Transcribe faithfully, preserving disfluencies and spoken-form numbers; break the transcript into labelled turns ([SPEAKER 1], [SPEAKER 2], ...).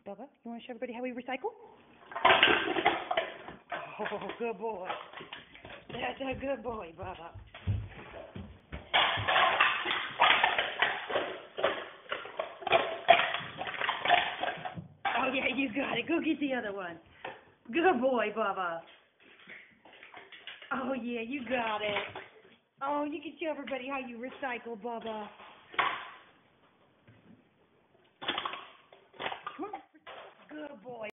[SPEAKER 1] Bubba, you want to show everybody how we recycle? Oh, good boy. That's a good boy, Bubba. Oh, yeah, you got it. Go get the other one. Good boy, Bubba. Oh, yeah, you got it. Oh, you can show everybody how you recycle, Bubba.